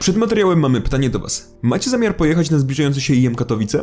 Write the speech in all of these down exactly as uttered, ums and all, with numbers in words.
Przed materiałem mamy pytanie do was. Macie zamiar pojechać na zbliżający się I M Katowice?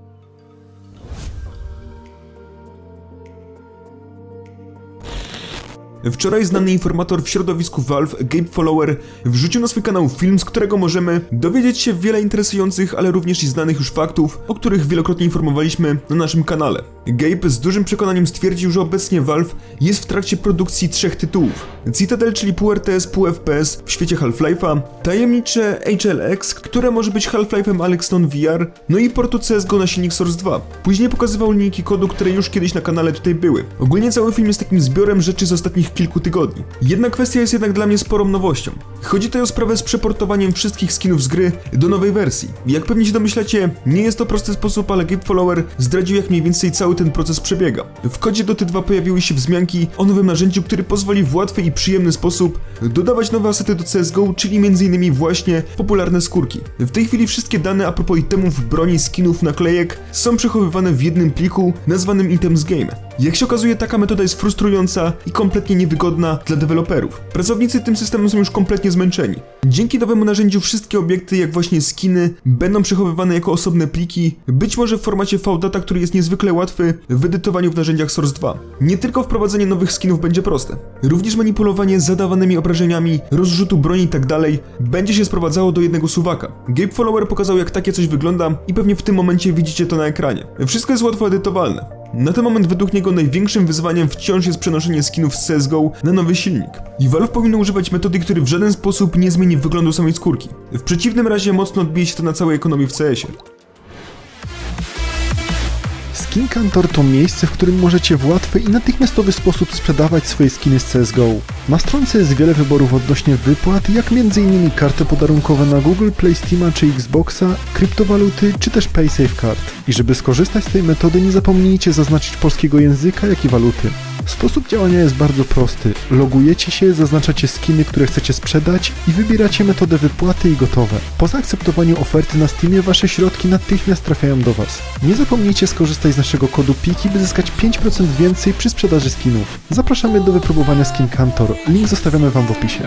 Wczoraj znany informator w środowisku Valve, Gabe Follower, wrzucił na swój kanał film, z którego możemy dowiedzieć się wiele interesujących, ale również i znanych już faktów, o których wielokrotnie informowaliśmy na naszym kanale. Gabe z dużym przekonaniem stwierdził, że obecnie Valve jest w trakcie produkcji trzech tytułów. Citadel, czyli pół R T S, pół F P S w świecie Half-Life'a, tajemnicze H L X, które może być Half-Life'em Alex Stone V R, no i portu C S G O na silnik Source dwa. Później pokazywał linijki kodu, które już kiedyś na kanale tutaj były. Ogólnie cały film jest takim zbiorem rzeczy z ostatnich kilku tygodni. Jedna kwestia jest jednak dla mnie sporą nowością. Chodzi tutaj o sprawę z przeportowaniem wszystkich skinów z gry do nowej wersji. Jak pewnie się domyślacie, nie jest to prosty sposób, ale Gabe Follower zdradził, jak mniej więcej cały ten proces przebiega. W kodzie do T dwa pojawiły się wzmianki o nowym narzędziu, który pozwoli w łatwy i przyjemny sposób dodawać nowe asety do C S G O, czyli między innymi właśnie popularne skórki. W tej chwili wszystkie dane a propos itemów, broni, skinów, naklejek są przechowywane w jednym pliku nazwanym Items Game. Jak się okazuje, taka metoda jest frustrująca i kompletnie niewygodna dla deweloperów. Pracownicy tym systemem są już kompletnie zmęczeni. Dzięki nowemu narzędziu wszystkie obiekty, jak właśnie skiny, będą przechowywane jako osobne pliki, być może w formacie V data, który jest niezwykle łatwy w edytowaniu w narzędziach Source dwa. Nie tylko wprowadzenie nowych skinów będzie proste, również manipulowanie zadawanymi obrażeniami, rozrzutu broni itd. będzie się sprowadzało do jednego suwaka. Gabe Follower pokazał, jak takie coś wygląda i pewnie w tym momencie widzicie to na ekranie. Wszystko jest łatwo edytowalne. Na ten moment według niego największym wyzwaniem wciąż jest przenoszenie skinów z C S G O na nowy silnik. I Valve powinno używać metody, który w żaden sposób nie zmieni wyglądu samej skórki. W przeciwnym razie mocno odbije się to na całej ekonomii w C S ie. Skin Kantor to miejsce, w którym możecie w łatwy i natychmiastowy sposób sprzedawać swoje skiny z C S G O. Na stronce jest wiele wyborów odnośnie wypłat, jak między innymi karty podarunkowe na Google Play, Steama czy Xboxa, kryptowaluty czy też PaySafeCard. I żeby skorzystać z tej metody, nie zapomnijcie zaznaczyć polskiego języka, jak i waluty. Sposób działania jest bardzo prosty. Logujecie się, zaznaczacie skiny, które chcecie sprzedać i wybieracie metodę wypłaty i gotowe. Po zaakceptowaniu oferty na Steamie wasze środki natychmiast trafiają do was. Nie zapomnijcie skorzystać z naszego kodu PIKI, by zyskać pięć procent więcej przy sprzedaży skinów. Zapraszamy do wypróbowania Skin Kantor. Link zostawiamy wam w opisie.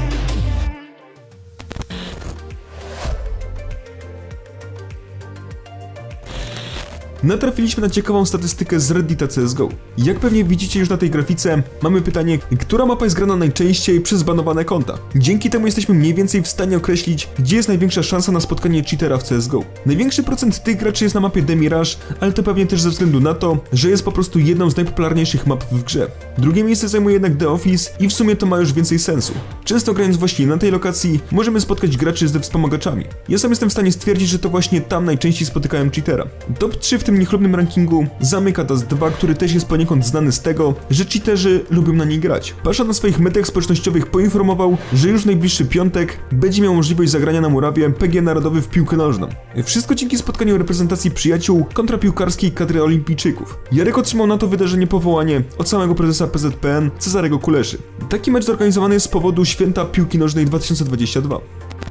Natrafiliśmy na ciekawą statystykę z Reddita C S G O. Jak pewnie widzicie już na tej grafice, mamy pytanie, która mapa jest grana najczęściej przez banowane konta. Dzięki temu jesteśmy mniej więcej w stanie określić, gdzie jest największa szansa na spotkanie cheatera w C S G O. Największy procent tych graczy jest na mapie The Mirage, ale to pewnie też ze względu na to, że jest po prostu jedną z najpopularniejszych map w grze. Drugie miejsce zajmuje jednak The Office i w sumie to ma już więcej sensu. Często grając właśnie na tej lokacji, możemy spotkać graczy ze wspomagaczami. Ja sam jestem w stanie stwierdzić, że to właśnie tam najczęściej spotykają cheatera. Top trzy w tym niechlubnym rankingu zamyka Dust dwa, który też jest poniekąd znany z tego, że cheaterzy lubią na niej grać. Pasza na swoich mediach społecznościowych poinformował, że już w najbliższy piątek będzie miał możliwość zagrania na murawie P G Narodowy w piłkę nożną. Wszystko dzięki spotkaniu reprezentacji przyjaciół kontra piłkarskiej kadry olimpijczyków. Jarek otrzymał na to wydarzenie powołanie od samego prezesa P Z P N Cezarego Kuleszy. Taki mecz zorganizowany jest z powodu Święta Piłki Nożnej dwa tysiące dwudziestego drugiego.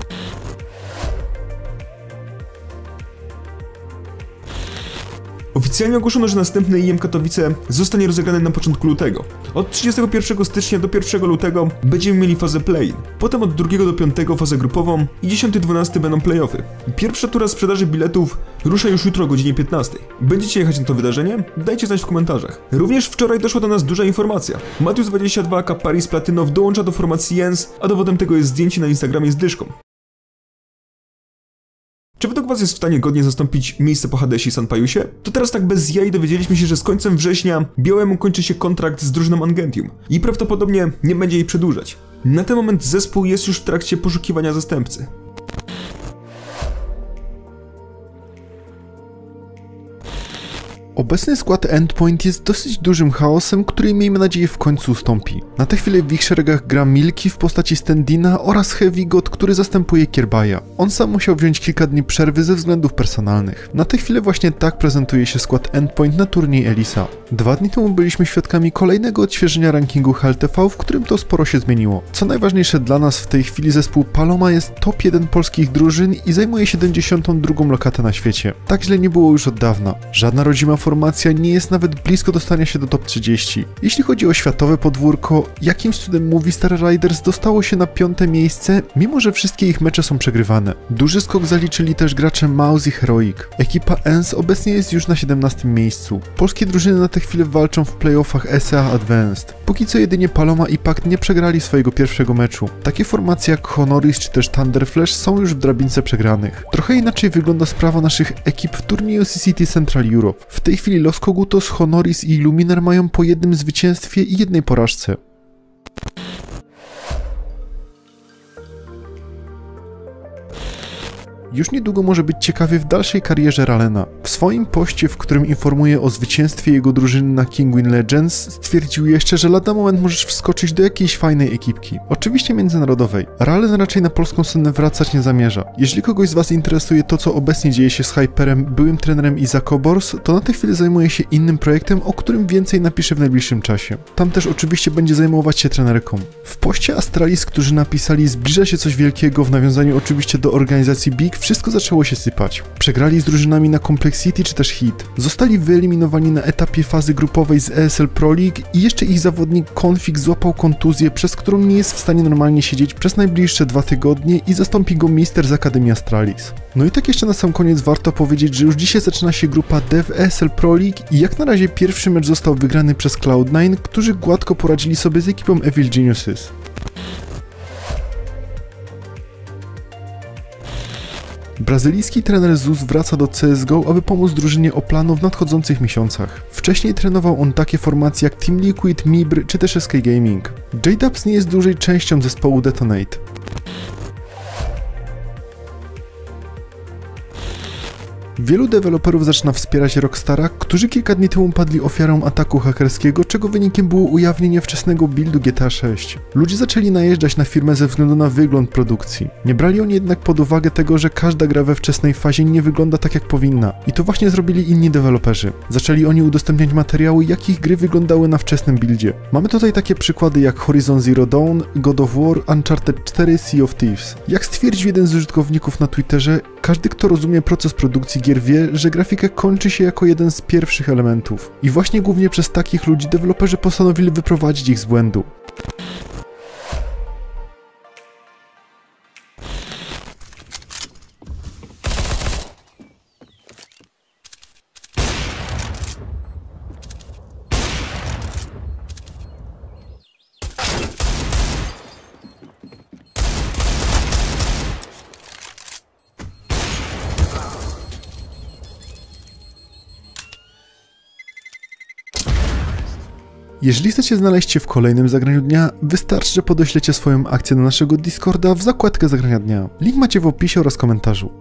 Oficjalnie ogłoszono, że następny I M Katowice zostanie rozegrany na początku lutego. Od trzydziestego pierwszego stycznia do pierwszego lutego będziemy mieli fazę play-in, potem od drugiego do piątego fazę grupową i dziesiąty dwunasty będą playoffy. Pierwsza tura sprzedaży biletów rusza już jutro o godzinie piętnastej. Będziecie jechać na to wydarzenie? Dajcie znać w komentarzach. Również wczoraj doszła do nas duża informacja. Matthews dwadzieścia dwa aka Paris Platynow dołącza do formacji Jens, a dowodem tego jest zdjęcie na Instagramie z dyszką. Czy według was jest w stanie godnie zastąpić miejsce po Hadesie i Sanpajusie? To teraz tak bez jaj dowiedzieliśmy się, że z końcem września Białemu kończy się kontrakt z drużyną Angentium i prawdopodobnie nie będzie jej przedłużać. Na ten moment zespół jest już w trakcie poszukiwania zastępcy. Obecny skład Endpoint jest dosyć dużym chaosem, który miejmy nadzieję w końcu ustąpi. Na tę chwilę w ich szeregach gra Milky w postaci Standina oraz Heavy God, który zastępuje Kierbaja. On sam musiał wziąć kilka dni przerwy ze względów personalnych. Na tę chwilę właśnie tak prezentuje się skład Endpoint na turniej Elisa. Dwa dni temu byliśmy świadkami kolejnego odświeżenia rankingu H L T V, w którym to sporo się zmieniło. Co najważniejsze dla nas w tej chwili, zespół Paloma jest top jeden polskich drużyn i zajmuje siedemdziesiątą drugą lokatę na świecie. Tak źle nie było już od dawna. Żadna rodzima formacja nie jest nawet blisko dostania się do top trzydzieści. Jeśli chodzi o światowe podwórko, jakimś cudem Movistar Riders dostało się na piąte miejsce, mimo że wszystkie ich mecze są przegrywane. Duży skok zaliczyli też gracze Mouse i Heroic. Ekipa E N S obecnie jest już na siedemnastym miejscu. Polskie drużyny na tę chwilę walczą w playoffach S E A Advanced. Póki co jedynie Paloma i Pact nie przegrali swojego pierwszego meczu. Takie formacje jak Honoris czy też Thunderflash są już w drabince przegranych. Trochę inaczej wygląda sprawa naszych ekip w turnieju C C T Central Europe. W tej chwili Los Kogutos, Honoris i Illuminer mają po jednym zwycięstwie i jednej porażce. Już niedługo może być ciekawie w dalszej karierze Ralena. W swoim poście, w którym informuje o zwycięstwie jego drużyny na Kinguin Legends, stwierdził jeszcze, że lada moment możesz wskoczyć do jakiejś fajnej ekipki. Oczywiście międzynarodowej. Ralen raczej na polską scenę wracać nie zamierza. Jeżeli kogoś z was interesuje to, co obecnie dzieje się z Hyperem, byłym trenerem Isaac Obors, to na tę chwilę zajmuje się innym projektem, o którym więcej napiszę w najbliższym czasie. Tam też oczywiście będzie zajmować się trenerką. W poście Astralis, którzy napisali zbliża się coś wielkiego, w nawiązaniu oczywiście do organizacji Big, wszystko zaczęło się sypać. Przegrali z drużynami na Complexity czy też Hit. Zostali wyeliminowani na etapie fazy grupowej z E S L Pro League i jeszcze ich zawodnik Config złapał kontuzję, przez którą nie jest w stanie normalnie siedzieć przez najbliższe dwa tygodnie i zastąpi go mister z Akademii Astralis. No i tak jeszcze na sam koniec warto powiedzieć, że już dzisiaj zaczyna się grupa D w E S L Pro League i jak na razie pierwszy mecz został wygrany przez Cloud nine, którzy gładko poradzili sobie z ekipą Evil Geniuses. Brazylijski trener Zeus wraca do C S G O, aby pomóc drużynie Oplano w nadchodzących miesiącach. Wcześniej trenował on takie formacje jak Team Liquid, Mibr czy też S K Gaming. J-Dubs nie jest dłużej częścią zespołu Detonate. Wielu deweloperów zaczyna wspierać Rockstara, którzy kilka dni temu padli ofiarą ataku hakerskiego, czego wynikiem było ujawnienie wczesnego buildu G T A sześć. Ludzie zaczęli najeżdżać na firmę ze względu na wygląd produkcji. Nie brali oni jednak pod uwagę tego, że każda gra we wczesnej fazie nie wygląda tak jak powinna. I to właśnie zrobili inni deweloperzy. Zaczęli oni udostępniać materiały, jak ich gry wyglądały na wczesnym buildzie. Mamy tutaj takie przykłady jak Horizon Zero Dawn, God of War, Uncharted cztery, Sea of Thieves. Jak stwierdził jeden z użytkowników na Twitterze, każdy kto rozumie proces produkcji gier wie, że grafika kończy się jako jeden z pierwszych elementów. I właśnie głównie przez takich ludzi deweloperzy postanowili wyprowadzić ich z błędu. Jeżeli chcecie znaleźć się w kolejnym zagraniu dnia, wystarczy, że podeślecie swoją akcję do naszego Discorda w zakładkę zagrania dnia. Link macie w opisie oraz komentarzu.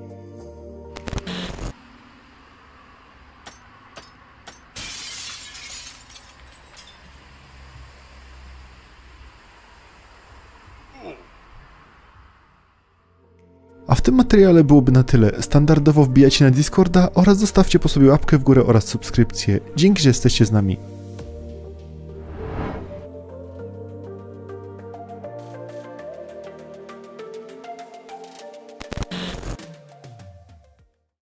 A w tym materiale byłoby na tyle. Standardowo wbijajcie na Discorda oraz zostawcie po sobie łapkę w górę oraz subskrypcję. Dzięki, że jesteście z nami.